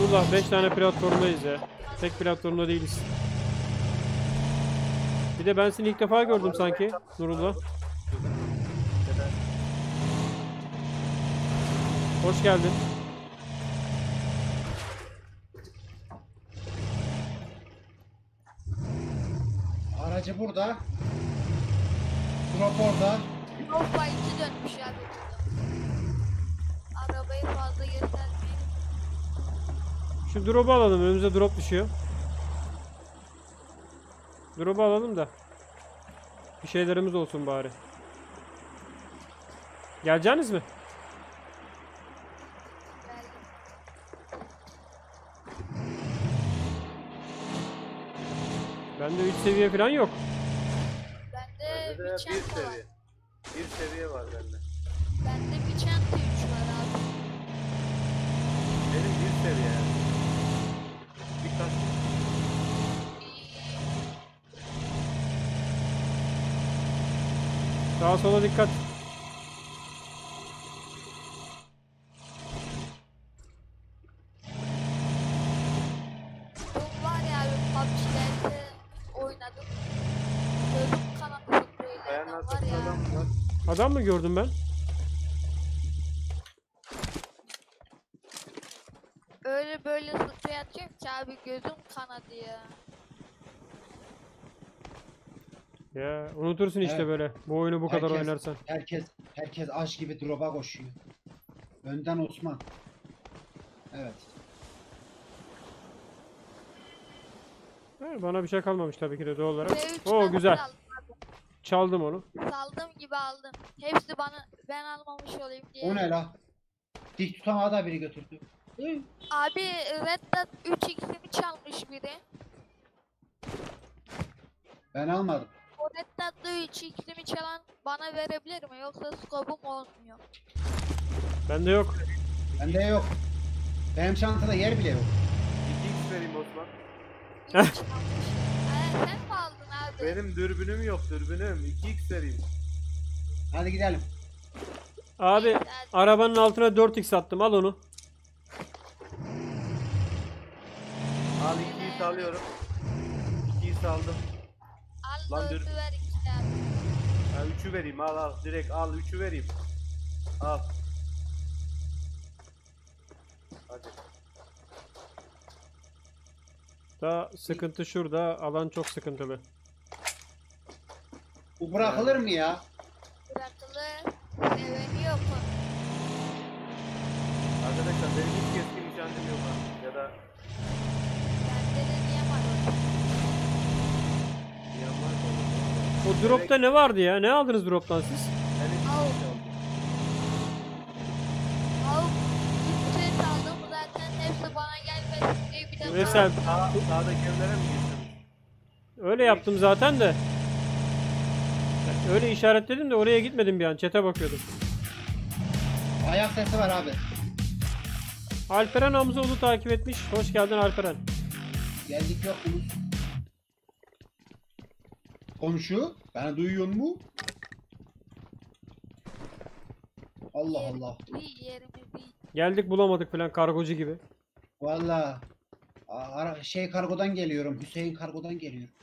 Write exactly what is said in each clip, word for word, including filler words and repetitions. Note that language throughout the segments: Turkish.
Nurullah beş tane platformdayız ya. Tek platformda değiliz. Bir de ben seni ilk defa gördüm sanki Nurullah. Hoş geldin. Aracı burada. Drop orada. Drop bayıcı dönmüş abi. Arabayı fazla göstermeyin. Şu drop'u alalım. Önümüze drop düşüyor. Drop'u alalım da bir şeylerimiz olsun bari. Geleceğiniz mi? Bende üç seviye falan yok. Bende Bende bir bir çanta var. seviye. Bir seviye var bende. Bende bir çanta üç var abi. Benim bir seviye. Birkaç. Sağa sola dikkat. Bu var ya abi P U B G'lerde oynadım. Gözüm kanadı Ayağın spreylerden var altında ya. adam var. Adam mı gördüm ben? Öyle böyle sprey atıyorum ki abi gözüm kanadı ya. Ya unutursun işte Evet. böyle. Bu oyunu bu kadar Herkes- oynarsan. Herkes herkes aç gibi drop'a koşuyor. Önden Osman. Evet. Ha, bana bir şey kalmamış tabii ki de doğal olarak. P üç Oo ben güzel. aldım abi. Çaldım onu. Saldığım gibi aldım. Hepsi bana ben almamış olayım diye. O ne la? Dik tutamağı da biri götürdü. Hı. Abi Red Dot üç x'imi çalmış biri. Ben almadım. O Red Dot'ta üç x'imi çalan bana verebilir mi? Yoksa scope'um olmuyor. Bende yok. Bende yok. Benim çantada yer bile yok. iki x vereyim Osman. İyi çalmış. Ee, sen mi aldın abi? Benim dürbünüm yok dürbünüm. iki x vereyim. Hadi gidelim. Abi Neyse, hadi. arabanın altına dört x attım. Al onu. Al iki x alıyorum. iki x aldım. Al Lan dördü dur. ver iki abi. Ha üçü vereyim al al. Direkt al üçü vereyim. Al. Hadi. Daha sıkıntı şurada. Alan çok sıkıntılı. Bu bırakılır mı ya? Bırakılır. Neveni yok mu? Arkadaşlar benim hiç keskin nişancım yok ha. Ya da Bende de niye var o? yan var mı? O dropta ne vardı ya? Ne aldınız droptan siz? Ben hiç Al. şey aldım. Al. Bir şey aldım zaten hepsi bana gelmedi diye bir de Mesela Sağ, sağdaki evlere mi girdin? öyle yaptım zaten de. Öyle işaretledim de oraya gitmedim bir an. Chat'e bakıyordum. Ayak sesi var abi. Alperen Hamzoğlu takip etmiş. Hoş geldin Alperen. Geldik yok mu? Komşu, beni duyuyor mu? Allah Allah. bir yerimi bir Geldik bulamadık falan kargocu gibi. Valla ara- şey kargodan geliyorum. Hüseyin kargodan geliyorum.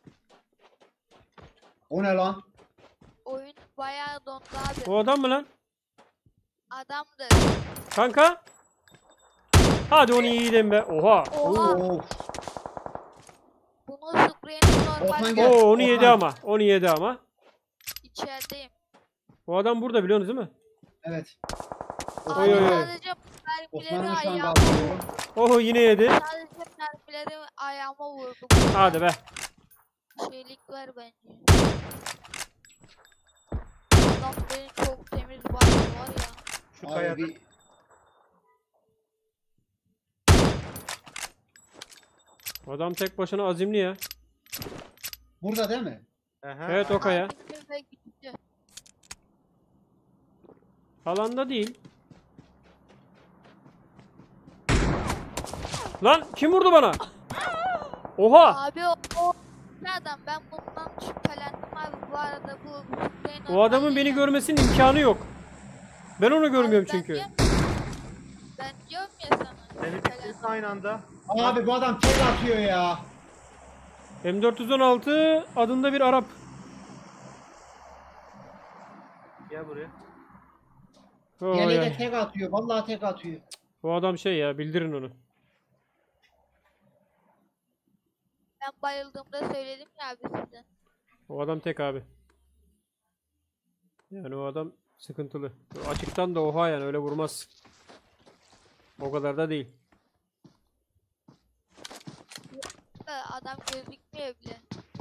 O ne lan? oyun bayağı dondu abi. O adam mı lan? Adamdı. Kanka. Hadi onu yiyelim be. Oha. Oha. Of. Bunun spreyini Osman normal gel. Oo onu yedi Oha. ama. Onu yedi ama. içerideyim. O adam burada biliyorsunuz değil mi? Evet. Abi Oy, oy, oy. sadece mermileri Osman'ı şu an ayağıma kaldırıyorum. Oho yine yedi. sadece mermileri ayağıma vurdu. Hadi be. Şeylik var bence. Adam beni çok temiz baktı var ya. Şu Abi kayada. bir Adam tek başına azimli ya. burada değil mi? Aha. Evet o kaya. Abi ve gitti. Alanda değil. Lan kim vurdu bana? Oha. Abi o, o adam ben bundan şüphelendim abi bu arada bu spreyin O adamın normal beni değil. görmesinin imkanı yok. Ben onu görmüyorum Abi ben çünkü. diyorum- Ben diyorum ya sana. Seni bitirdi aynı anda. Abi bu adam tek atıyor ya. M dört yüz on altı adında bir Arap. Gel buraya. Oy Yele de ay. tek atıyor. Vallahi tek atıyor. Bu adam şey ya, bildirin onu. Ben bayıldığımda söyledim ya abi size. O adam tek abi. Yani o adam sıkıntılı. Açıktan da oha yani, öyle vurmaz. O kadar da değil. Da Adam gözükmüyor bile.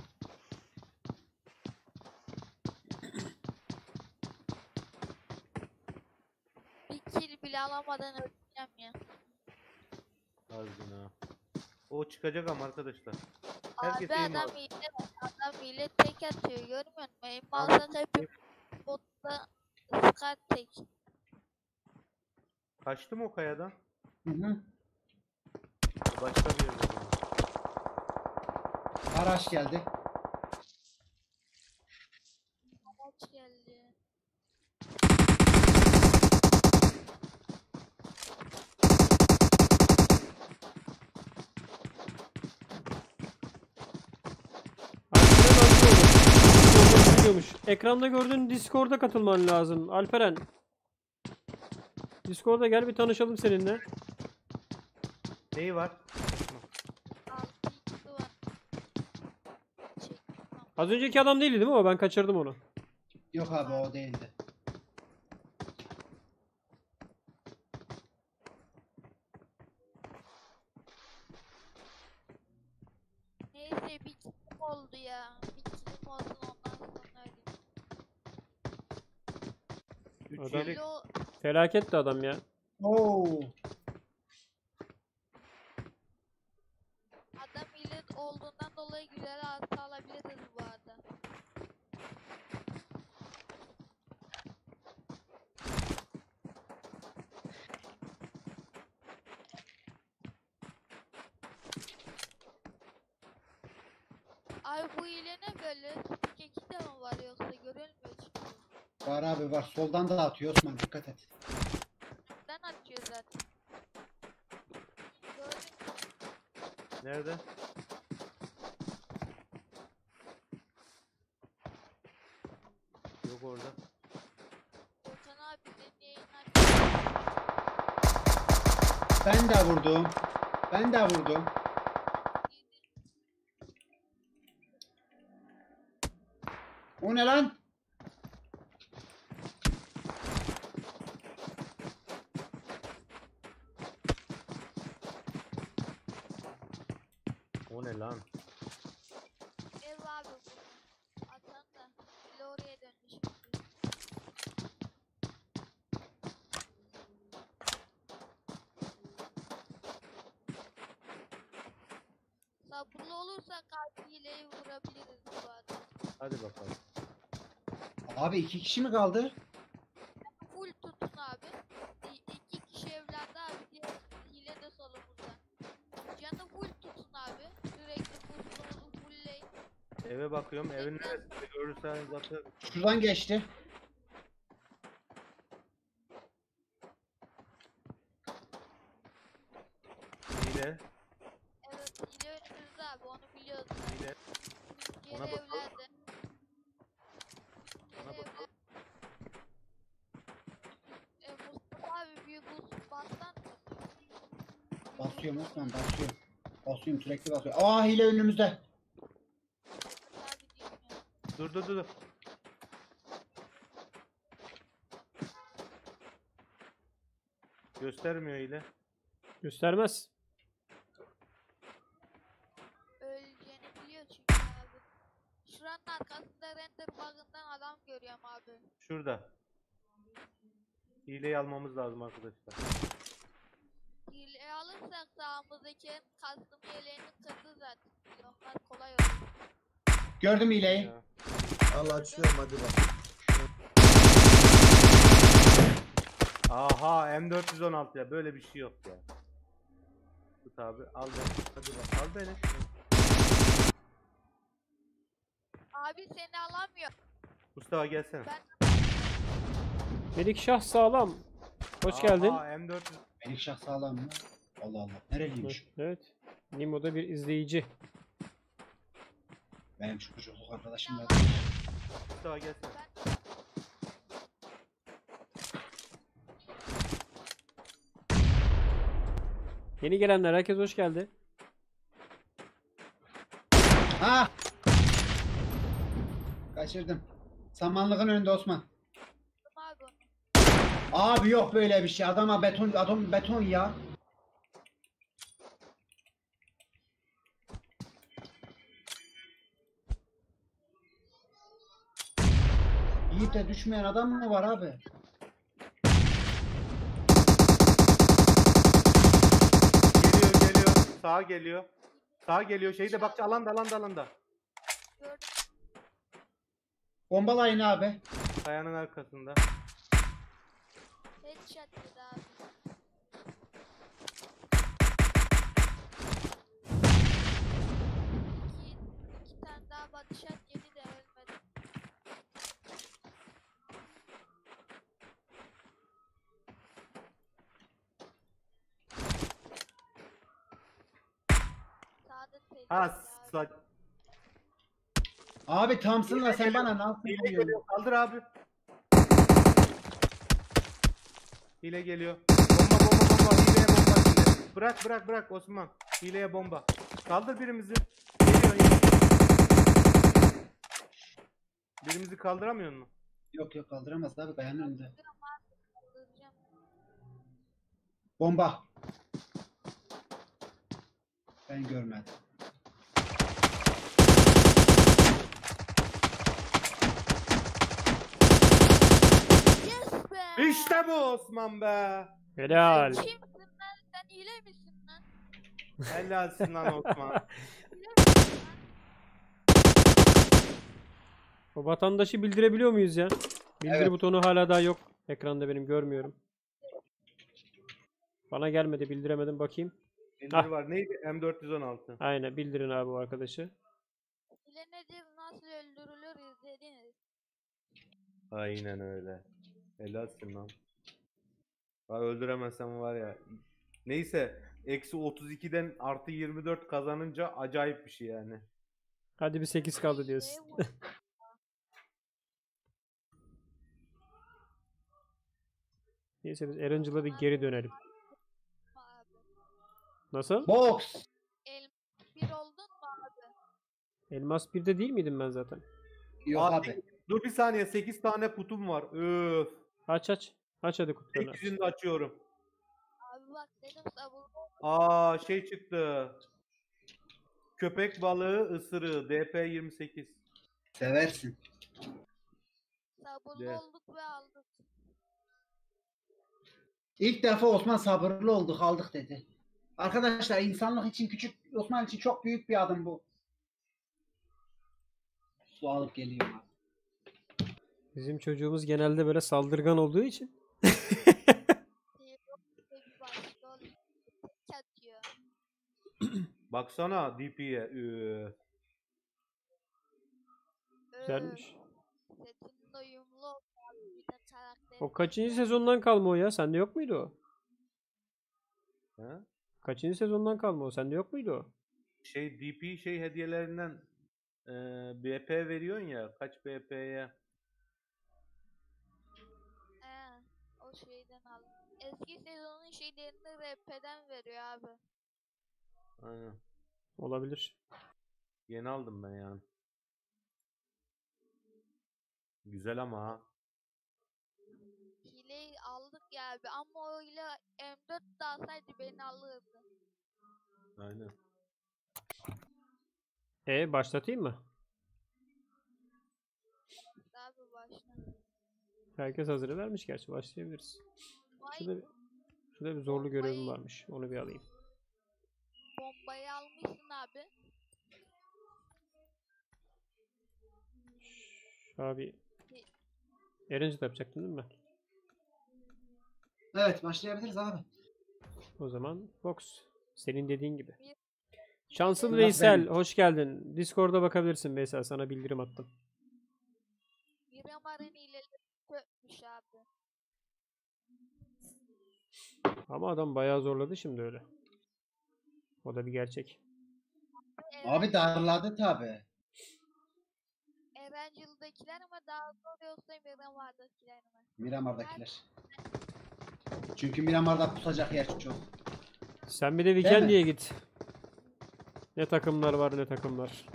Bir kill bile alamadan öleceğim ya. Harbiden ha. O çıkacak ama arkadaşlar. Herkes Abi aim adam al. hile, adam hile tek atıyor görmüyor musun? Aim alsak hep botta skat tek. Kaçtı mı o kayadan? Hı hı. Başka bir yerde. o zaman. Araç geldi. Amaç geldi. Alperen nasıl olur? Discord'da biliyormuş. Ekranda gördüğün Discord'a katılman lazım. Alperen. Discord'a gel, bir tanışalım seninle. Neyi var? Altı ikisi var. Çektim ama. Az önceki adam değildi değil mi o? Ben kaçırdım onu. Yok abi o değildi. Neyse bir kilim oldu ya. Bir kilim olsun ondan sonra öleyim. Üç Adam- yelek. Kilo Felaket de adam ya. Oo. adam hile olduğundan dolayı güzel altı alabiliriz bu arada. Ay bu hile ne böyle? Spike iki de mi var yoksa görülmüyor çünkü. Var abi var. Soldan da atıyor Osman, dikkat et. Önümden atıyor zaten. Gördün mü? Nerede? Yok orada. Gökhan abi senin yayın aç. Ben de vurdum. Ben de vurdum. O ne lan? O ne lan? Ev abi bu. Atan da. Bile oraya dönmüş. Sabırlı olursak kalp hileyi vurabiliriz bu arada. Hadi bakalım. Abi iki kişi mi kaldı? Full tutun abi. İ- İki kişi evlerde abi. Diğer hile de solumuzda. Canı full tutun abi. Sürekli boostumuzu fullleyin. Eve bakıyorum. Evin neresinde görürseniz atın. Şuradan geçti. Hile. Evet hile önümüzde abi onu biliyoruz. zaten. Hile. Diğer Ona bakalım. evlerde. Ona Diğer bakalım. evler- E, Mustafa abi büyük boost bastan mı? Basıyorum Osman, basıyorum. Basıyorum, sürekli basıyorum. Aa, hile önümüzde. Abi diyorum ya. Dur dur dur. dur. Göstermiyor hile. Göstermez. Öleceğini biliyor çünkü abi. Şuranın arkasında render bug'ından adam görüyorum abi. Şurada. Hileyi almamız lazım arkadaşlar. Hile alırsak sağımızdaki kastım yeleğini kırdı zaten. Onlar kolay olur. Gördüm hileyi. Ya. Al açıyorum hadi bak. Aha M dört yüz on altı ya, böyle bir şey yok ya. Tut abi, al beni. Hadi bak, al beni. Abi seni alamıyor. Mustafa gelsene. Ben Melik Şah sağlam. Hoş geldin. Aha M dört yüz. Melik Şah sağlam mı? Allah Allah. Nereliymiş? Evet. Nimo'da bir izleyici. Benim şu çocukluk arkadaşım da. Mustafa gelsin. Ben Yeni gelenler herkes hoş geldi. Ha! Kaçırdım. Samanlığın önünde Osman. yaptım abi onu. Abi yok böyle bir şey. Adama beton, adam beton ya. Yiğit de düşmeyen adam mı var abi? Geliyor geliyor. Sağa geliyor. Sağa geliyor. Şeyde bak alanda alanda alanda. Gördüm. Bombalayın abi. Kayanın arkasında. Headshot dedi abi. İki, iki tane daha body shot yedi de ölmedi. Sağda tehlikeli Ha abi. sa Abi Thompson'la sen bana nasıl Hile vuruyorsun? geliyor. Kaldır abi. Hile geliyor. Bomba bomba bomba. Hileye bomba. Hile. Bırak bırak bırak Osman. Hileye bomba. Kaldır birimizi. Geliyor yine. Birimizi kaldıramıyor mu? Yok yok kaldıramaz abi kayanın önünde. Kaldıracağım abi, kaldıracağım. Bomba. Ben görmedim. Yes be! İşte bu Osman be. Helal. Sen kimsin lan? Sen hile misin lan? Helalsin lan Osman. Hile misin lan? O vatandaşı bildirebiliyor muyuz ya? Bildir Evet. butonu hala daha yok. Ekranda benim görmüyorum. Bana gelmedi bildiremedim bakayım. Bildir Ah. var. Neydi? M dört yüz on altı. Aynen bildirin abi o arkadaşı. Hile nedir? Nasıl öldürülür izlediniz. Aynen öyle. Helalsin lan. Ha, öldüremezsem var ya. Neyse. Eksi otuz ikiden artı yirmi dört kazanınca acayip bir şey yani. Hadi bir sekiz kaldı diyorsun. Şey vur- Neyse biz Erangel'a bir geri dönelim. abi. Nasıl? Box. El bir oldun mu abi? Elmas birde değil miydim ben zaten? Yok Abi, abi. Dur bir saniye. sekiz tane kutum var. Öf. Aç aç. Aç hadi kutularını aç. sekizini de açıyorum. Abi bak dedim sabırlı ol. Aa şey çıktı. Köpek balığı ısırığı D P yirmi sekiz. Seversin. Sabırlı De. olduk ve aldık. İlk defa Osman sabırlı olduk aldık dedi. Arkadaşlar insanlık için küçük, Osman için çok büyük bir adım bu. Su alıp geliyor. Bizim çocuğumuz genelde böyle saldırgan olduğu için. Bir başka oğlum. Çatıyor. Baksana D P'ye. Üf. Güzelmiş. Setin doyumlu oldu abi. Bir de karakter. O kaçıncı sezondan kalma o ya? Sende yok muydu o? Ha? Kaçıncı sezondan kalma o? Sende yok muydu o? Şey D P şey hediyelerinden e, B P veriyorsun ya. Kaç B P'ye? He, o şeyden aldım. Eski sezonun şeylerini R P'den veriyor abi. Aynen. Olabilir. Yeni aldım ben yani. Güzel ama ha. Hileyi aldık ya abi ama öyle M dört de alsaydı beni alırdı. Aynen. E başlatayım mı? Abi başla. Herkes hazır vermiş gerçi başlayabiliriz. Vay Şurada bir, şurada bir zorlu görevim varmış. Onu bir alayım. bombayı almışsın abi. Abi Erangel yapacaktın değil mi? Evet başlayabiliriz abi. O zaman Fox. Senin dediğin gibi. Şanslı Allah Veysel benim. hoş geldin. Discord'a bakabilirsin Veysel. Sana bildirim attım. Miramar'ın hileleri çökmüş abi. Ama adam bayağı zorladı şimdi öyle. O da bir gerçek. Abi darladı tabi. Erencil'dekiler mi daha zor yoksa Miramar'dakiler mi? Miramar'dakiler. Çünkü Miramar'da pusacak yer çok. Sen bir de mi? Weekend'e git. Ne takımlar var ne takımlar.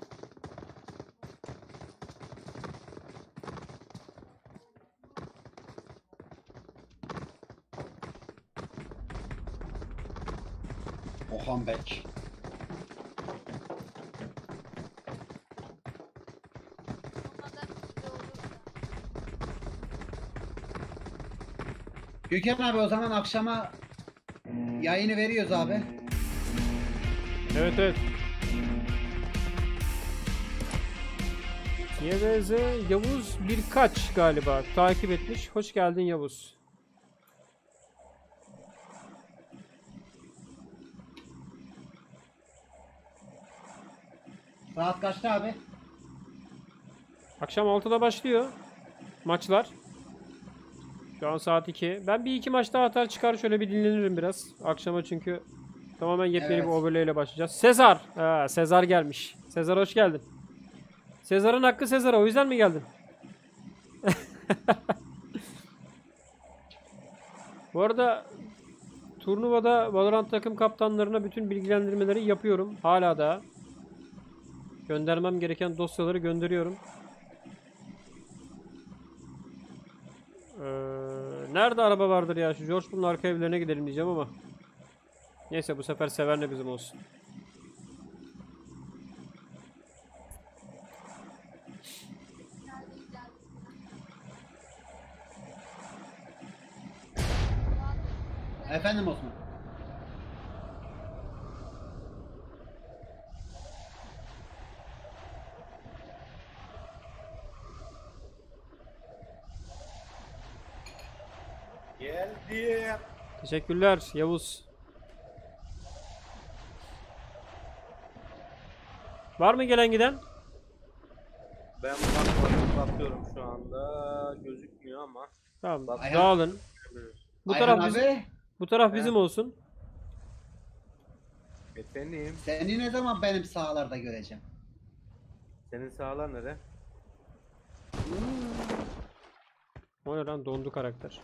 Ohan Bek. Onlardan güzel olur da. Gökhan abi o zaman akşama yayını veriyoruz abi. Evet evet. Y V Z Yavuz birkaç galiba takip etmiş. Hoş geldin Yavuz. Saat kaçta abi? Akşam altıda başlıyor maçlar. Şu an saat iki. Ben bir iki maç daha atar çıkar şöyle bir dinlenirim biraz. Akşama çünkü tamamen yepyeni Evet. bir overlay ile başlayacağız. Sezar. Ha, Sezar gelmiş. Sezar hoş geldin. Sezar'ın hakkı Sezar'a o yüzden mi geldin? Bu arada turnuvada Valorant takım kaptanlarına bütün bilgilendirmeleri yapıyorum. Hala da göndermem gereken dosyaları gönderiyorum. Ee, nerede araba vardır ya? Şu George Bull'un arka evlerine gidelim diyeceğim ama. Neyse bu sefer Sever'le bizim olsun. Efendim Osman. Geldi. Teşekkürler Yavuz. Var mı gelen giden? Ben bakmadım, bakıyorum şu anda. Gözükmüyor ama. Tamam. Bak- Ayhan- Dağılın. Bu Ayhan taraf bizim, abi bu taraf He. bizim olsun. Efendim, seni ne zaman benim sahalarda göreceğim? senin sağlar nere? O ne lan dondu karakter.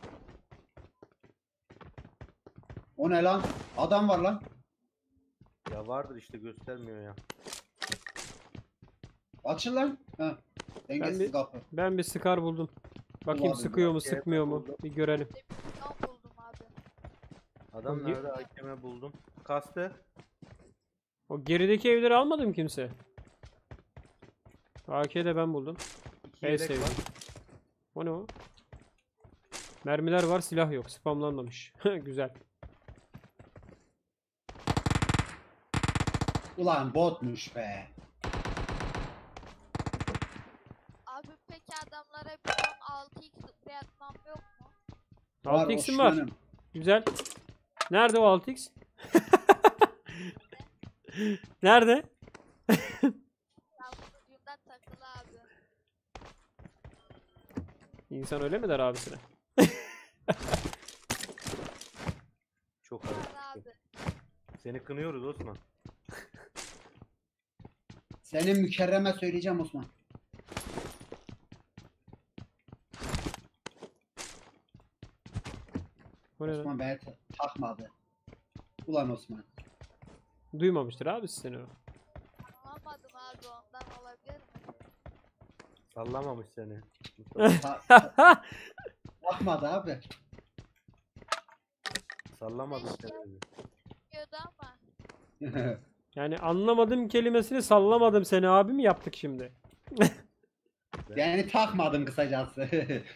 O ne lan? Adam var lan. Ya vardır işte, göstermiyor ya. Açıl lan. Ha. Dengesiz bir- kapı. Ben bir Scar buldum. Bakayım Ulan, sıkıyor mu bir yerde sıkmıyor mu? buldum. Bir görelim. Milyon buldum abi. Adam Hangi- nerede? Hakeme buldum. Kastı. O gerideki evleri almadı mı kimse? A K'yi de ben buldum. İki En yelek sevdiğim. var. O ne o? Mermiler var, silah yok. Spamlanmamış. Güzel. Ulan botmuş be. Abi peki adamlara bir on altı x sprey atmam yok mu? altı x'im var. Osman'ım. Güzel. Nerede o altı x? Nerede? Ucundan takılı abi. İnsan öyle mi der abisine? Çok Var ayıp. abi. Seni kınıyoruz Osman. Senin mükerreme söyleyeceğim Osman. O ne lan? Osman beni ta- takmadı. Ulan Osman. Duymamıştır abi seni o. Anlamadım abi ondan olabilir mi? Sallamamış seni. Ta- ta- takmadı abi. Sallamadı seni. dedi. Diyordu ama. Yani anlamadım kelimesini sallamadım seni abi mi yaptık şimdi? Yani takmadım kısacası.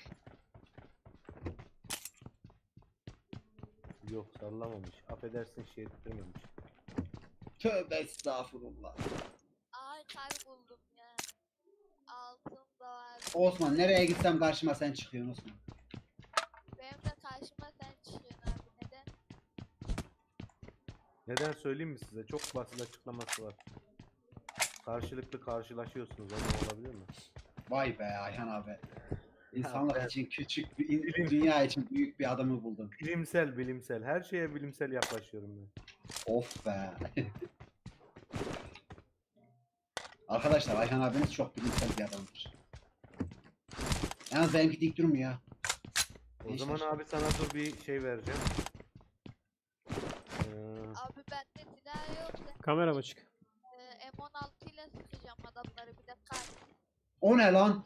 Yok, sallamamış. Affedersin, şey ettirmemiş. Tövbe estağfurullah. Ay kar buldum ya. Altın da var. Osman nereye gitsem karşıma sen çıkıyorsun Osman. Benim de karşıma sen çıkıyorsun abi. Neden? Neden söyleyeyim mi size? Çok basit açıklaması var. Karşılıklı karşılaşıyorsunuz. Ama olabilir mi? Vay be Ayhan abi. İnsanlık ben- için küçük bir, in- dünya için büyük bir adamı buldum. Bilimsel, bilimsel. Her şeye bilimsel yaklaşıyorum ben. Of be. Arkadaşlar Ayhan abiniz çok bilimsel bir adamdır. Yalnız benimki dik durmuyor. O zaman abi sana dur bir şey vereceğim. Ee, Abi bende silah yok. Kamera açık. Ee, M on altı ile sıkacağım adamları bir de kar. O ne lan?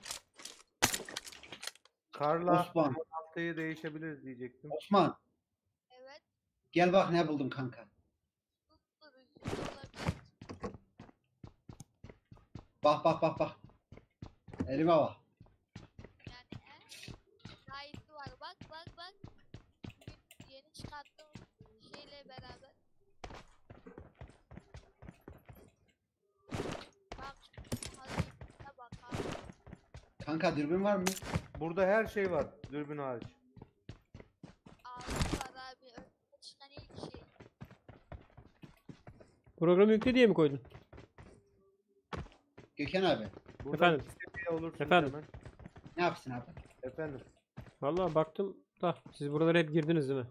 Karla Osman. haftayı değişebiliriz diyecektim. Osman Evet. gel bak ne buldum kanka. Tutturucu olabilir. Bak bak bak bak. Elime bak. Yani en gayeti var. Bak bak bak. Bugün yeni çıkarttığım şeyle beraber. Bak. Hadi bak abi. Kanka dürbün var mı? Burada her şey var. Dürbün hariç. Ağzı var abi. Önüne çıkan ilk şey. Programı yükle diye mi koydun? Gökhan abi Burada Efendim? iki seviye olursunuz Efendim? hemen. ne yapsın abi? Efendim. Vallahi baktım da siz buralara hep girdiniz değil mi?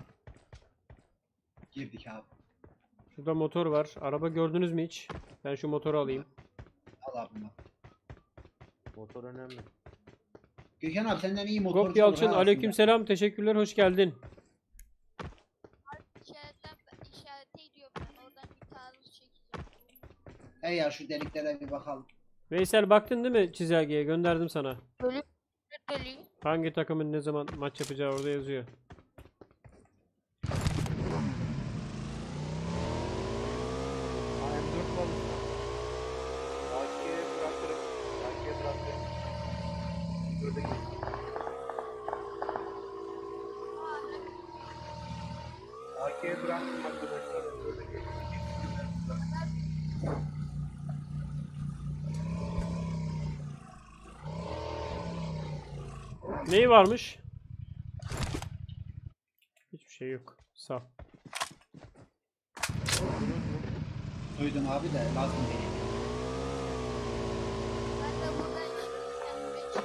Girdik abi. Şurada motor var. Araba gördünüz mü hiç? Ben şu motoru alayım. Al abi bunu. Motor önemli. Gökhan abi senden iyi motorcu Gop Yalçın olur ha aleykümselam, teşekkürler, hoş geldin. İşaretten işarete gidiyorum ben. Oradan bir taarruz çekeceğim. aslında. Hey ya şu deliklere bir bakalım. Veysel baktın değil mi çizelgeye? Gönderdim sana. Bölüm deli. Hangi takımın ne zaman maç yapacağı orada yazıyor. A M dört var mı? A K'ye bırakırım. A K'ye bırakırım. Şurada geç. A K'ye bıraktım arkadaşlar. Şurada geç. Neyi varmış? Hiçbir şey yok. Sağ ol. Duydum abi de lazım değil. Ben de buradan kendime çıkarım.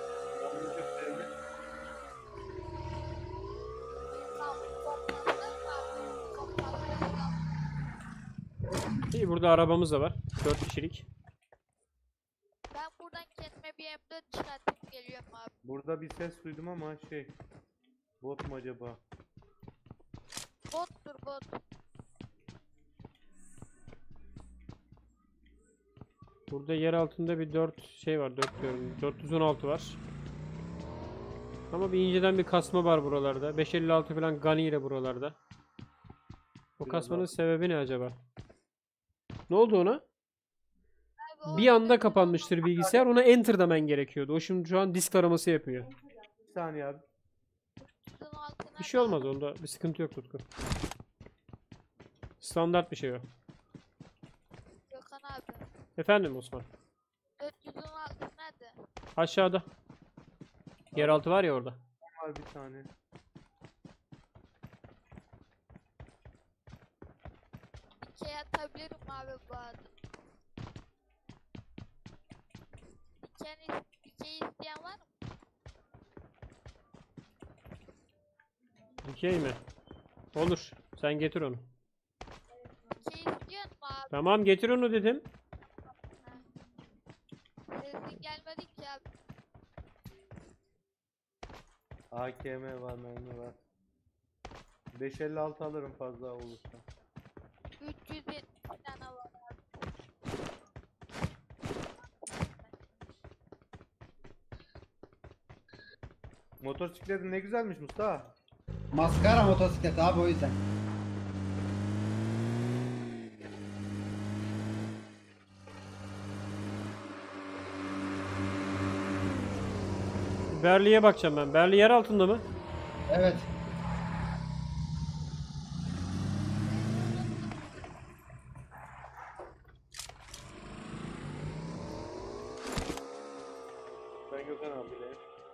Tamam, kompaslar var. Kompaslar var. İyi, burada arabamız da var. dört kişilik. Ben buradan kendime bir M dört çıkartıp geliyorum abi. Burada bir ses duydum ama şey. Bot mu acaba? Bottur bot. Burada yer altında bir dört şey var. dört diyorum. dört yüz on altı var. Ama bir inceden bir kasma var buralarda. beş elli altı falan Gani ile buralarda. O Biraz kasmanın daha- sebebi ne acaba? Ne oldu ona? Abi, Bir o anda dört yüz kapanmıştır bilgisayar. Ona enter demen gerekiyordu. O şimdi şu an disk araması yapıyor. Bir saniye abi. on altı Bir şey nerede olmaz, onda bir sıkıntı yok Tutku. Standart bir şey o. abi? Gökhan abi. Efendim Osman. dört yüz on altı nerede? Aşağıda. Yeraltı var ya orada. Var bir saniye. Dikey atabilirim abi bu arada. Dikey, dikey isteyen var mı? Dikey mi? Olur. Sen getir onu. Dikey istiyor mu abi? Tamam, getir onu dedim. Sesin gelmedi ki abi. A K M var, mermi var. beş elli altı alırım fazla olursa. üç yüz yetmiş tane var abi. Motosikletin ne güzelmiş Mustafa. Maskara motosiklet abi o yüzden. Berli'ye bakacağım ben. Berli yer altında mı? Evet. Ben Gökhan abiyle.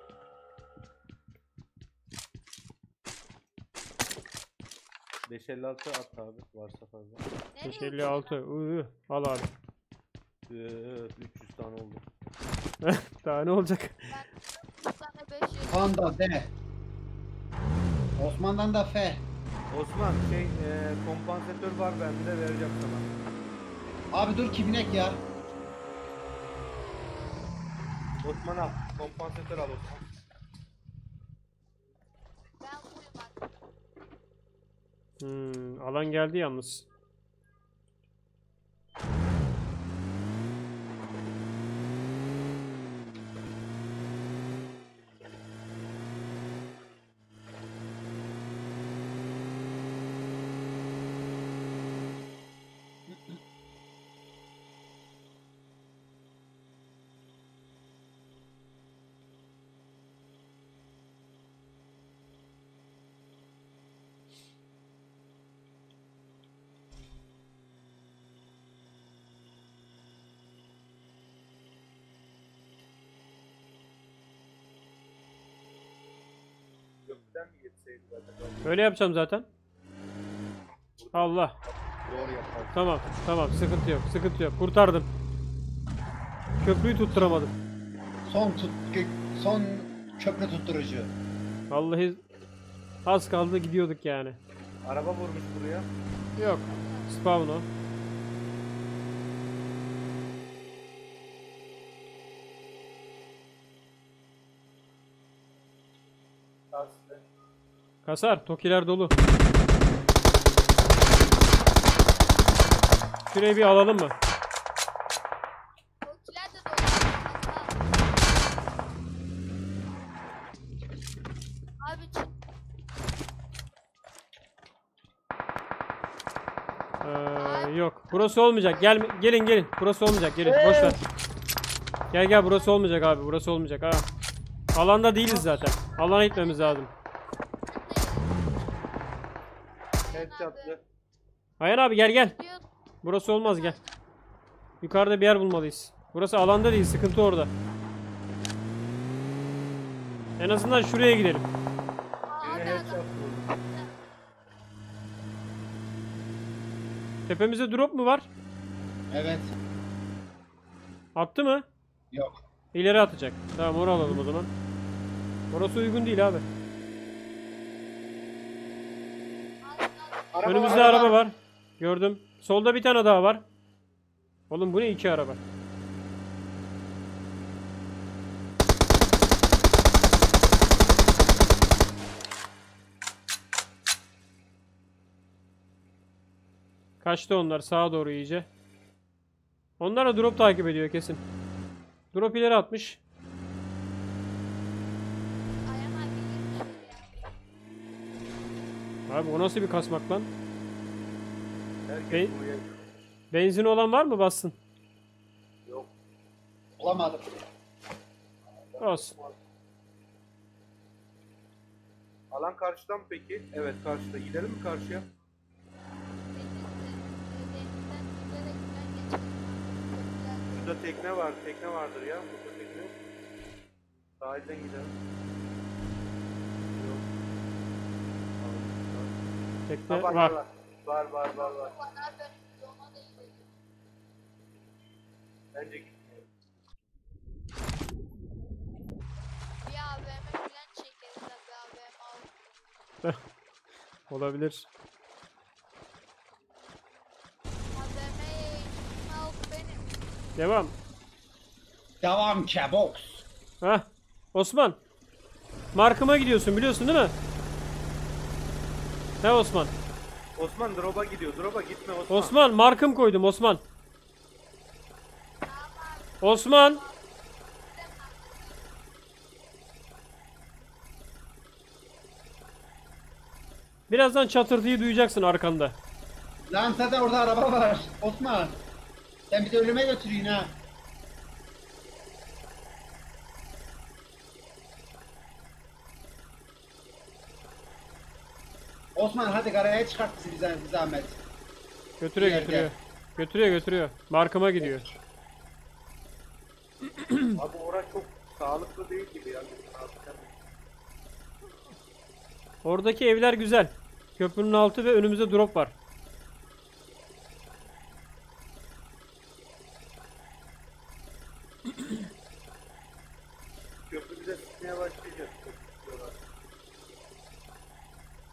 beş elli altı at abi varsa fazla. Nereye beş elli altı. Uuu. Al abi. Ee, üç yüz tane oldu. Daha ne olacak? Bir tane beş yüz. Panda D. Osman'dan da F. Osman şey e, kompansatör var bende de vereceğim sana. Abi dur ki binek ya. Osman al. Kompansatör al Osman. Ben full bak. Hmm, alan geldi yalnız. Köprüden mi geçseydik acaba? Öyle yapacağım zaten. Allah. Doğru yaparsın. Tamam, tamam. Sıkıntı yok, sıkıntı yok. Kurtardım. Köprüyü tutturamadım. Son tut gö- son köprü tutturucu. Vallahi az kaldı gidiyorduk yani. Araba vurmuş buraya. Yok. Spawn o. Karşıda. Kasar. Tokiler dolu. Şurayı bir alalım mı? Kokiler de dolu. Abi çık. Ee, yok. Burası olmayacak. Gel, gelin gelin. Burası olmayacak. Gelin. Boş ver. Gel gel. Burası olmayacak abi. Burası olmayacak. Ha. Alanda değiliz zaten. Alana gitmemiz lazım. Headshot'lı. Ayhan abi gel gel. Diyor. Burası olmaz gel. Yukarıda bir yer bulmalıyız. Burası alanda değil. Sıkıntı orada. En azından şuraya gidelim. Aa, Birine hadi headshot adam. vurdu. Tepemizde drop mu var? Evet. Attı mı? Yok. İleri atacak. Tamam onu alalım o zaman. Orası uygun değil abi. Araba Önümüzde var, araba var. Gördüm. Solda bir tane daha var. Oğlum bu ne iki araba? Kaçtı onlar sağa doğru iyice. Onlar da drop takip ediyor kesin. Drop ileri atmış. Ayhan abi girmiş oraya. Abi o nasıl bir kasmak lan? Herkes Be- buraya. Benzin olan var mı bassın? Yok. Bulamadım. Olsun. Alan karşıdan mı peki? Evet karşıda. Gidelim mi karşıya? Denizden yüzerek ben geçelim. Kokiler. Şurada tekne var. Tekne vardır ya. Burada tekne yok. Sahilden gidelim. Yok. Tekne Ha, var, var. var. Var var var var. Bana dönüp ona da gidelim. Bence gitmeyelim. Bir A V M falan çekeriz abi A V M al. Olabilir. A V M'ye al benim. Devam. Devam kebox. Hah. Osman. Markıma gidiyorsun biliyorsun değil mi? He Osman. Osman drop'a gidiyor. Drop'a gitme Osman. Osman markım koydum Osman. Osman. Birazdan çatırtıyı duyacaksın arkanda. Lan zaten orada araba var. Osman. Sen bizi ölüme götürüyün ha. Osman hadi karaya çıkart bizi bize bir zahmet. Götürüyor Gel, götürüyor. gel. Götürüyor götürüyor. Markıma gidiyor. Abi orası çok sağlıklı değil gibi ya. Abi, Oradaki evler güzel. Köprünün altı ve önümüzde drop var. köprü bize sıkmaya başlayacak. Köprü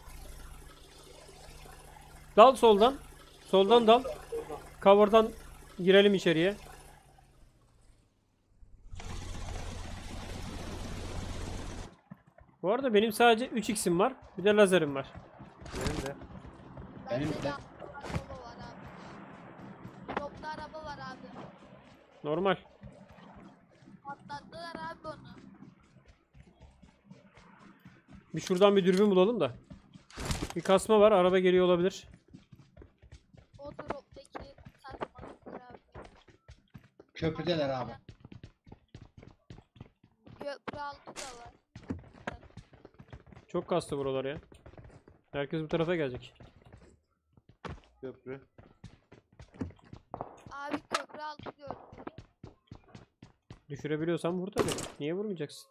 Dal soldan. Soldan dal. Oradan. Cover'dan girelim içeriye. Bu arada benim sadece üç x'im var. Bir de lazerim var. Benim de. Benim Bende de. araba var abi. Toplu araba var abi. Normal. Patlattılar abi onu. Bir şuradan bir dürbün bulalım da. Bir kasma var. Araba geliyor olabilir. O drop'taki saçmalıklar abi. Köprüdeler abi. Köprü altı da var. Çok kastı buralar ya. Herkes bu tarafa gelecek. Köprü. Abi köprü altı gördüm. Düşürebiliyorsan vur tabii. Niye vurmayacaksın?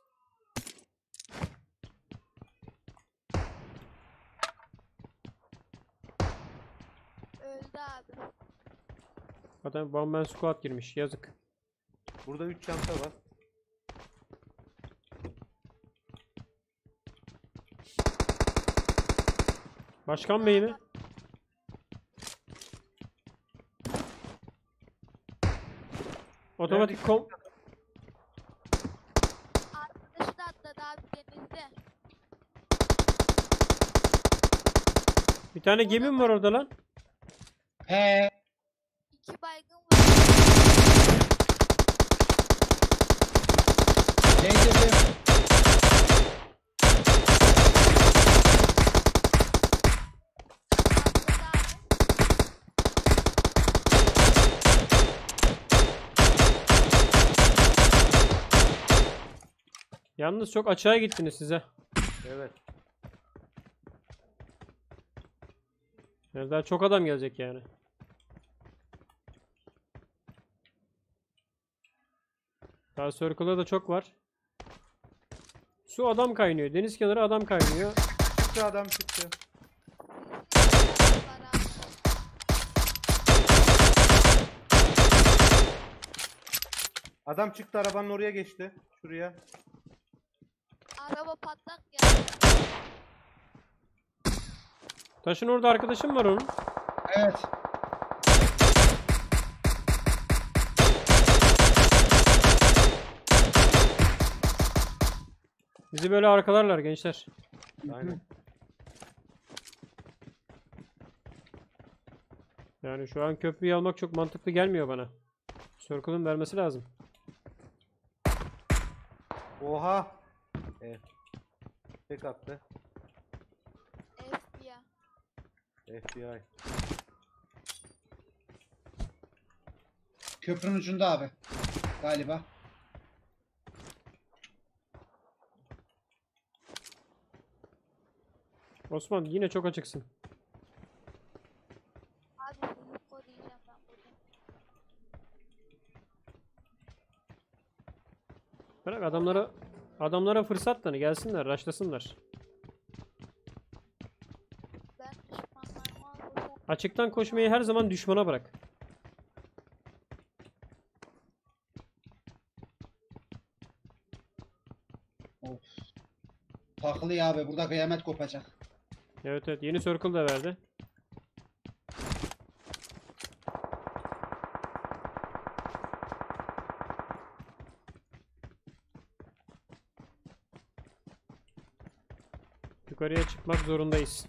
Öldü abi. Zaten One Man Squad girmiş. Yazık. Burada üç çanta var. Başkan Bey mi? Otomatik kom... Arkadaşı da atladı abi denizde. Bir tane gemi mi var orada lan? He. İki baygın var. Neydi? Atladı abi. Yalnız çok açığa gittiniz size. Evet. Yani daha çok adam gelecek yani. Daha Circle'da da çok var. Su adam kaynıyor. Deniz kenarı adam kaynıyor. Çıktı adam çıktı. Var abi. Adam çıktı arabanın oraya geçti. Şuraya. Araba patlak ya. Taşın orada arkadaşım var onun. Evet. Bizi böyle arkalarlar gençler. Aynen. Yani şu an köprüyü almak çok mantıklı gelmiyor bana. Circle'ın vermesi lazım. Oha. Evet. Tek attı. F B I. F B I. Köprünün ucunda abi. Galiba. Osman yine çok açıksın. Abi sizi koruyacağım ben burada. Bırak adamlara adamlara fırsat tanı, gelsinler, rushlasınlar. Ben düşmanlarıma aldım. Açıktan koşmayı her zaman düşmana bırak. Of. Takılıyor abi. Burada kıyamet kopacak. Evet evet, yeni circle da verdi. Yukarıya çıkmak zorundayız.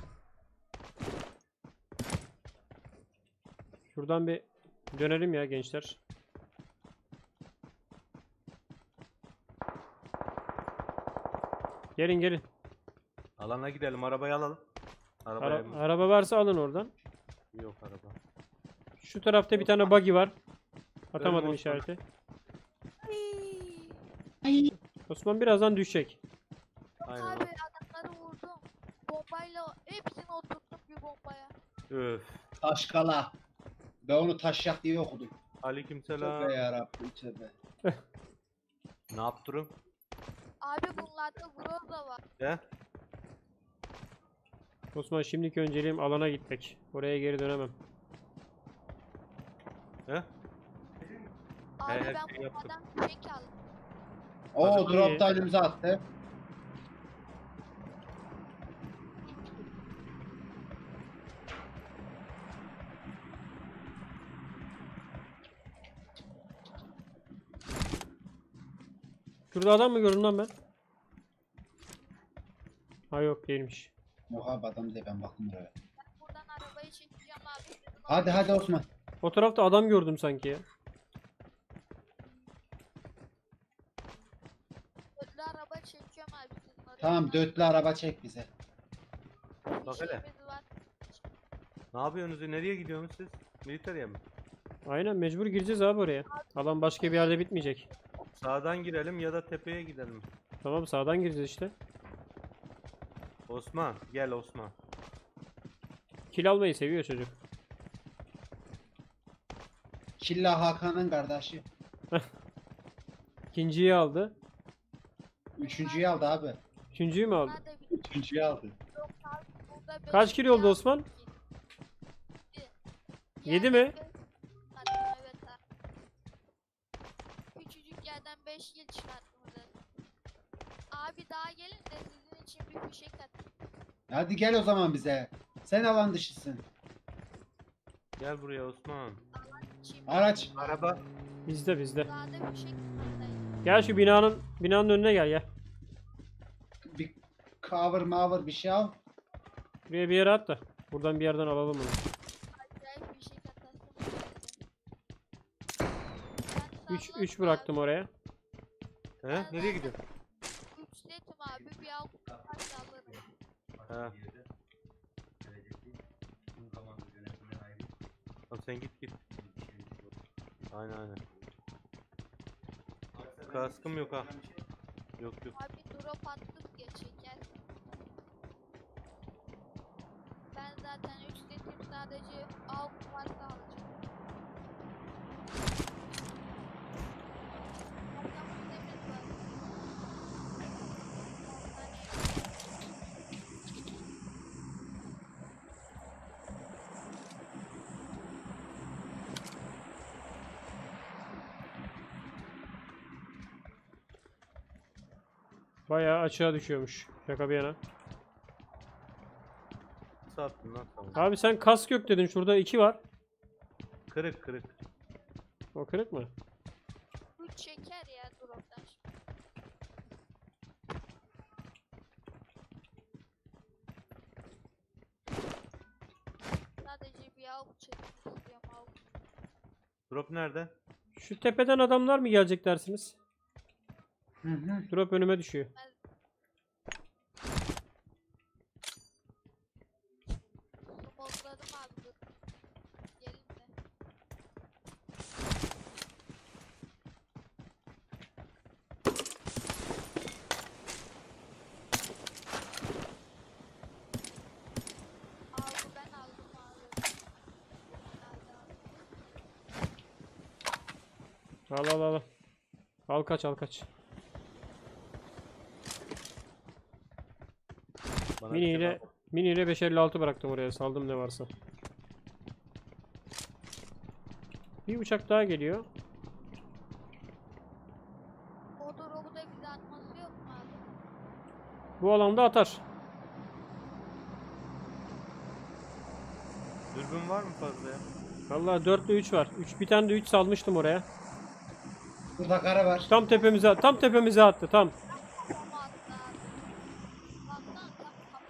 Şuradan bir dönelim ya gençler. Gelin gelin. Alana gidelim arabayı alalım. Arabaya Ara- mı? araba varsa alın oradan. Yok araba. Şu tarafta bir tane buggy var. Atamadım Osman. işareti. Ay. Osman birazdan düşecek. Aynen. Abi adamları vurdum. Bombayla hepsini oturttum bir bombaya. Öf. Taşkala. Ben onu taşyak diye okudum. Aleykümselam. Tövbe yarabbim tövbe. Ne yaptırım? Abi bunlarda Groza var. He? Osman şimdiki önceliğim alana gitmek. Oraya geri dönemem. He? Abi her ben şeyi yaptım. bunlardan çek aldım. Oo Hadi drop iyi. da önümüze attı. Şurada adam mı gördüm lan ben? Ha yok değilmiş. Yok abi adam değil, ben baktım buraya. Ben buradan arabayı çekeceğim abi. Sizin Hadi oraya- hadi Osman. O tarafta adam gördüm sanki ya. Dörtlü araba çekiyorum abi sizin oraya. Tamam dörtlü araba çek bize. Bak hele. İşimiz var. Ne yapıyorsunuz? Nereye gidiyorsunuz siz? Militerya mı? Aynen mecbur gireceğiz abi oraya. Alan başka bir yerde bitmeyecek. Sağdan girelim ya da tepeye gidelim. Tamam sağdan gireceğiz işte. Osman gel Osman. Kill almayı seviyor çocuk. Killa Hakan'ın kardeşi. İkinciyi aldı. Üçüncüyü aldı abi. Üçüncüyü mü aldı? Bunlar da bir- Üçüncüyü aldı. Yok abi, burada beş Kaç kill oldu kill Osman? aldım. Yedi Yani mi? beş- Hatta evet abi. Küçücük yerden beş kill çıkarttım burada. Abi daha gelin de sizin için bir fişek atayım. Hadi gel o zaman bize. Sen alan dışısın. Gel buraya Osman. Şimdi Araç. Araba. Bizde bizde. daha da fişek atayım. Gel şu binanın binanın önüne gel gel. Bir cover maver bir şey al. Buraya bir yere at da. Buradan bir yerden alalım bunu. Acayip fişek atarsın. üç üç bıraktım oraya. He? Nereye gidiyorsun? üç setim abi bir alt parça alırım. He. Tamam sen git git. Aynen aynen. Kaskım yok ha. Yok yok. Abi drop attık ya çeker. Ben zaten üç setim sadece alt parça alacağım. Arkamızdayız var. Bayağı açığa düşüyormuş. Şaka bir yana. Sattın lan tamam. Abi sen kask yok dedin. Şurada iki var. Kırık kırık. O kırık mı? üç çeker ya drop'tan şimdi. Sadece bir av çekmek istiyorum av. Drop nerede? Şu tepeden adamlar mı gelecek dersiniz? Hı hı. Drop önüme düşüyor. Smokeladım abi dur. Gelin de. Abi ben aldım abi. Aldım. Al al al. Al kaç al kaç. Bana Mini bir ile şey bak. mini ile beş elli altı bıraktım oraya. Saldım ne varsa. Bir uçak daha geliyor. O drop'u da bize atması yok mu abi? Bu alanda atar. Dürbün var mı fazla ya? Vallahi dört ile üç var. üç bir tane de üç salmıştım oraya. Burada kara var. Tam tepemize tam tepemize attı tam. Ama attı abi. Baksana tam kap.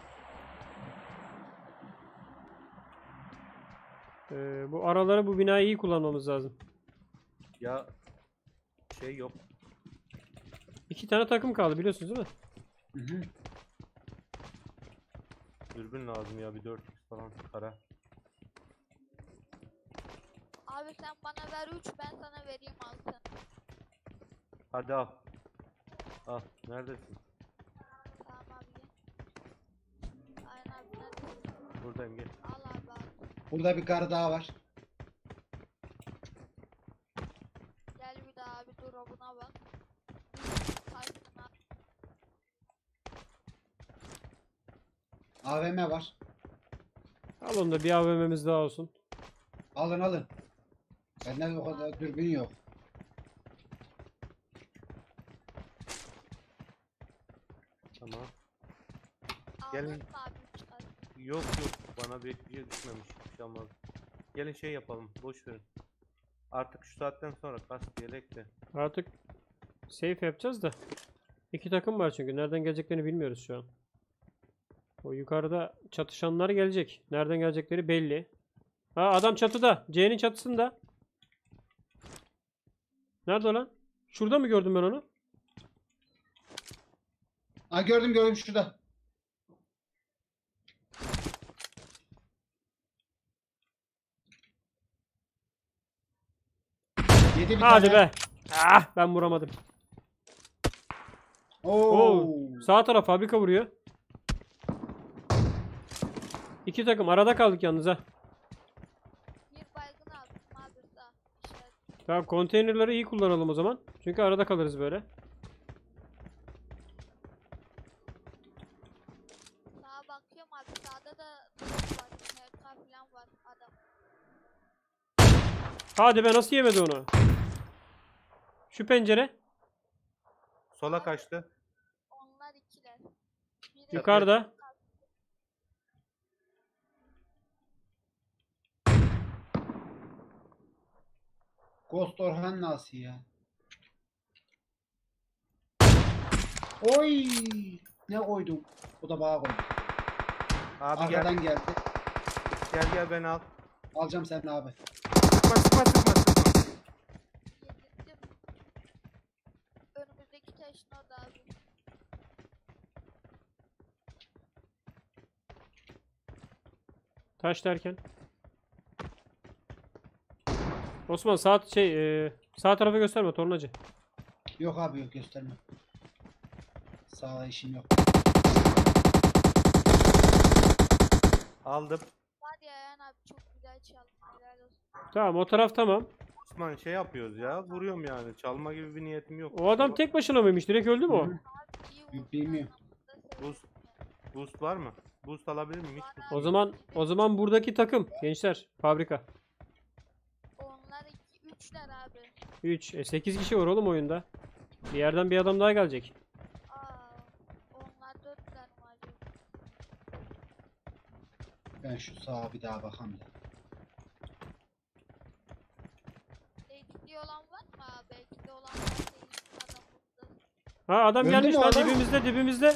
Ee, bu araları bu binayı iyi kullanmamız lazım. Ya şey yok. İki tane takım kaldı biliyorsunuz değil mi? Hı hı. Dürbün lazım ya bir dört x falan kara. Abi sen bana ver üç ben sana vereyim altı. Hadi al. Al. Neredesin? Tamam abi gel. Aynen abi neredesin? Buradayım gel. Al abi al. Burada bir kar daha var. Gel bir daha abi drop'una bak. Karşına. A V M var. Al onu da bir A V M'miz daha olsun. Alın alın. Bende o kadar dürbün yok. Tamam. Aldın Gelin. mı abi üç kart? Yok yok bana bir şey düşmemiş. Bir şey olmaz. Gelin şey yapalım. Boş verin. Artık şu saatten sonra kask yelek de. Artık Safe yapacağız da. İki takım var çünkü. Nereden geleceklerini bilmiyoruz şu an. O yukarıda çatışanlar gelecek. Nereden gelecekleri belli. Ha adam çatıda. C'nin çatısında. Nerede o lan? Şurada mı gördüm ben onu? Ha gördüm gördüm şurada. Yedi bir Hadi tane. be. Ah ben vuramadım. Oo. Oo. Sağ taraf fabrika vuruyor. İki takım arada kaldık yalnız ha. Bir baygın aldım abi sağ. İşaret. Tamam konteynerleri iyi kullanalım o zaman. Çünkü arada kalırız böyle. Sağa bakıyorum abi. Sağda da drop var. H K falan var adam. Hadi be nasıl yemedi onu? Şu pencere. Sola kaçtı. Onlar ikiler. Biri Yukarıda. Ghost Orhan nasıl ya? Oy! Ne koydum? O da bağa koydu. Abi gel. Arkadan geldi. Gel gel beni al. Alacağım seni abi. Sıkma sıkma sıkma sıkma. yedirttim. Önümüzdeki taşın orada abi. Taş derken. Osman sağ şey e, sağ tarafı gösterme tornacı. Yok abi yok gösterme. Sağ işim yok. Aldım. Var ya Ayhan abi çok güzel çaldın. Helal olsun. Tamam o taraf tamam. Osman şey yapıyoruz ya. Vuruyorum yani. Çalma gibi bir niyetim yok. O adam tek başına mıymış? Direkt öldü mü o? Hı. İyi vurdun Bilmiyorum. anlamında Boost. söyledim Boost var mı? Boost alabilir miyim? Hiç boost O yok. zaman o zaman buradaki takım gençler fabrika. ya. Onlar iki, üçler abi. üç. E, sekiz kişi var oğlum oyunda. Bir yerden bir adam daha gelecek. Aa, onlar dörtler mi acaba? Ben şu sağa bir daha bakayım da. Ekli olan var mı abi? Ekli olan var değil. Adam burada. Ha adam Öldü gelmiş mü lan adam? dibimizde dibimizde.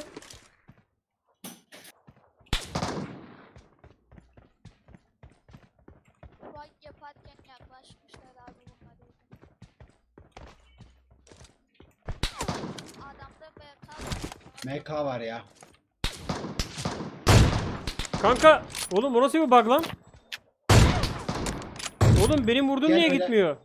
Fight yaparken yaklaşmışlar abi bunlar öyle. Adamda B K var. M K var ya. Kanka oğlum o nasıl bir bug lan? Oğlum benim vurduğum Gel niye böyle. gitmiyor?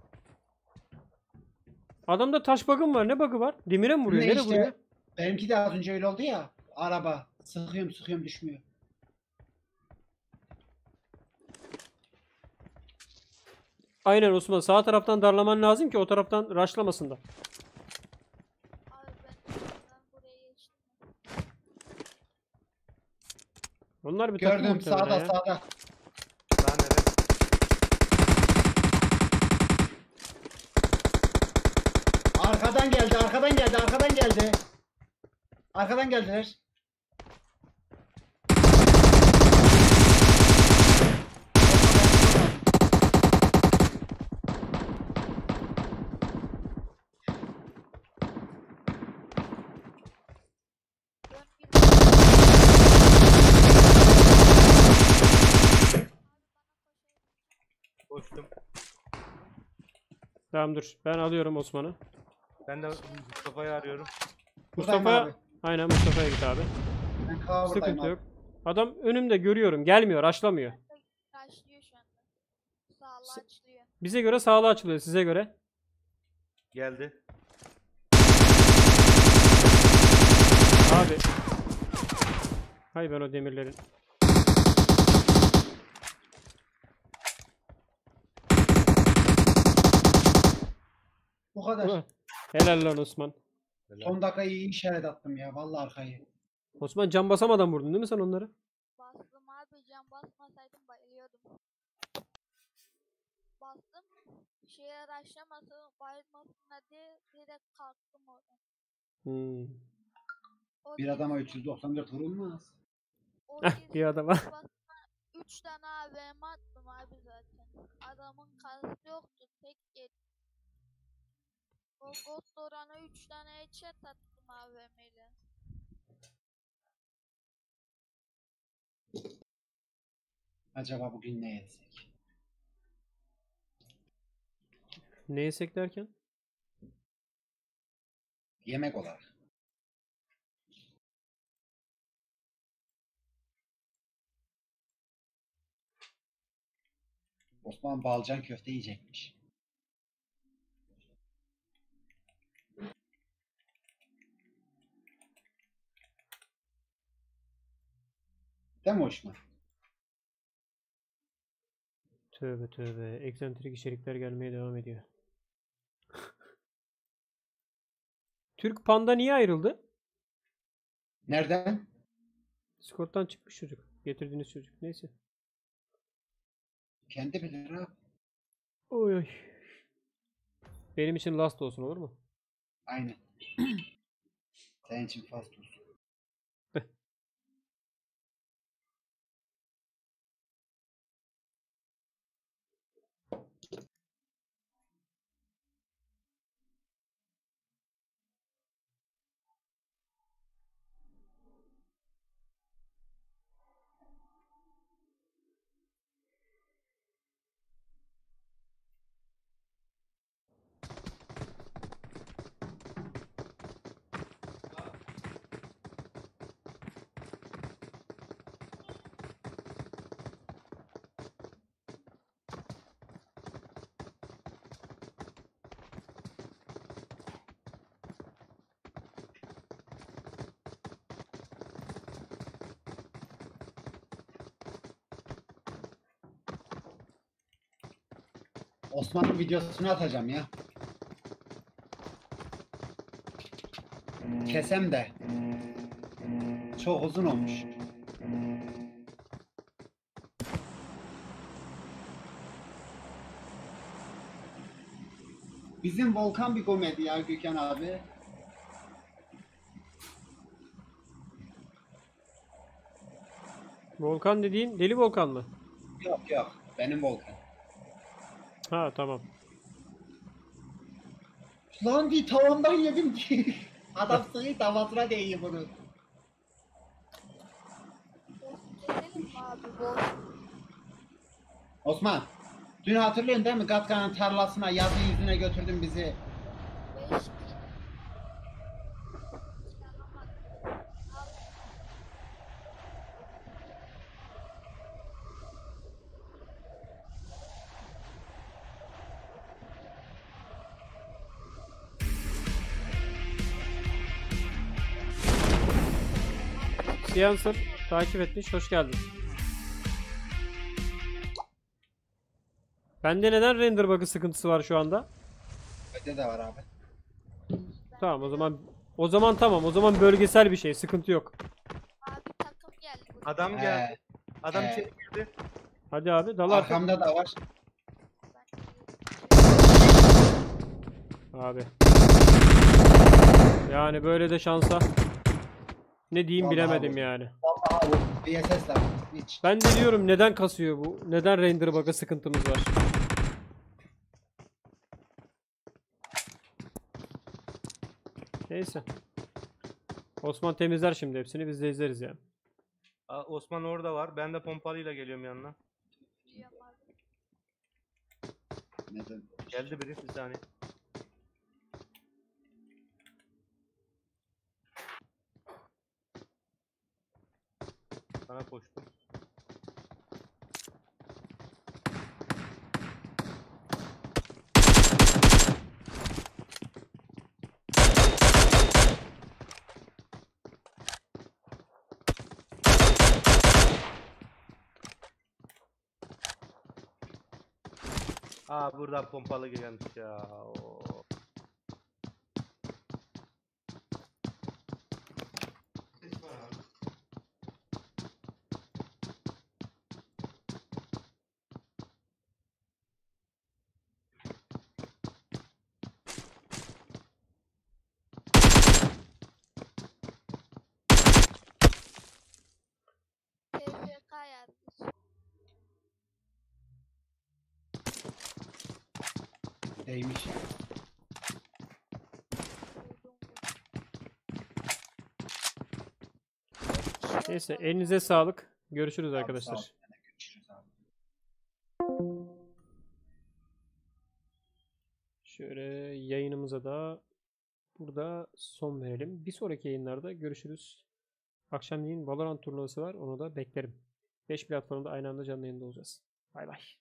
Adamda taş bug'ım var. Ne bug'ı var? Demire mi vuruyor? Ne Nereye işte? vuruyor? Benimki de az önce öyle oldu ya. Araba. Sıkıyorum sıkıyorum düşmüyor. Aynen Osman sağ taraftan darlaman lazım ki o taraftan rushlamasın da. Abi ben, ben buraya geçtim. Onlar bir takım Gördüm muhtemelen sağda ya. sağda. Daha nereye? Arkadan geldi arkadan geldi arkadan geldi. Arkadan geldiler. Dön bir Koştum. Tamam dur. Ben alıyorum Osman'ı. Ben de Mustafa'yı arıyorum. Buradayım Mustafa abi. aynen Mustafa'ya git abi. Ben cover'dayım Sıkıntı abi. yok. Adam önümde görüyorum. Gelmiyor. Rushlamıyor. Başlıyor şu anda. Sağlı S- açılıyor. Bize göre sağlı açılıyor. Size göre. Geldi. Abi. Hay ben o demirlerin. Bu kadar. Ulan, helal lan Osman. Helal. Son dakikayı iyi işaret attım ya. Vallahi arkayı. Osman can basamadan vurdun değil mi sen onları? Bastım abi can basmasaydım bayılıyordum. Bastım. Şeye raşlamasın, bayılmasın diye direkt kalktım oradan. Hmm. O Bir adama üç yüz doksan dört vurulmaz. O Heh, bir adama. üç tane A V M attım abi zaten. Adamın kası yoktu. Tek yedi. O Ghost Oran'a üç tane headshot attım A V M ile. Acaba bugün ne yesek? Ne yesek derken? Yemek olarak. Osman balcan köfte yiyecekmiş. Değil mi Osman? Tövbe tövbe. Eksantrik içerikler gelmeye devam ediyor. Türk Panda niye ayrıldı? Nereden? Discord'dan çıkmış çocuk. Getirdiğiniz çocuk. Neyse. Kendi bilir ha. Oy oy. Benim için last olsun, olur mu? Aynen. Senin için fast olsun. Osman'ın videosunu atacağım ya. Kesem de. Çok uzun olmuş. Bizim Volkan bir komedi ya Gökhan abi. Volkan dediğin deli Volkan mı? Yok yok. Benim Volkan. Ha tamam. Lan bir tavandan yedim ki. Adam suyu tavasına değiyor bunu. Keselim mi abi boss? Osman. Dün hatırlıyorsun değil mi? Gatkan'ın tarlasına yazı yüzüne götürdün bizi. beş bin. Siyansır takip etmiş. Hoş geldin. Bende neden render bug'ı sıkıntısı var şu anda? Öde de var abi. Tamam o zaman o zaman tamam. O zaman bölgesel bir şey. Sıkıntı yok. Abi takım geldi buraya. Adam He, geldi. Adam he. içeri girdi. Hadi abi dal artık. Arkamda da var. Abi. Yani böyle de şansa ne diyeyim Vallahi bilemedim bu- yani. Vallahi bu V S S var. Hiç. Ben de diyorum neden kasıyor bu? Neden render bug'ı sıkıntımız var? Neyse. Osman temizler şimdi hepsini, biz de izleriz yani. Aa, Osman orada var. Ben de pompalıyla geliyorum yanına. Biliyorum abi. Neden? Geldi biri bir saniye. Sana koştum. Aa burada pompalı gelmiş ya. Oo. T F K yazmış. Değmiş. Neyse elinize sağlık. Görüşürüz Abi, sağ arkadaşlar. ol. Görüşürüz abi. Şöyle yayınımıza da burada son verelim. Bir sonraki yayınlarda görüşürüz. Akşamleyin Valorant turnuvası var. Onu da beklerim. beş platformda aynı anda canlı yayında olacağız. Bay bay.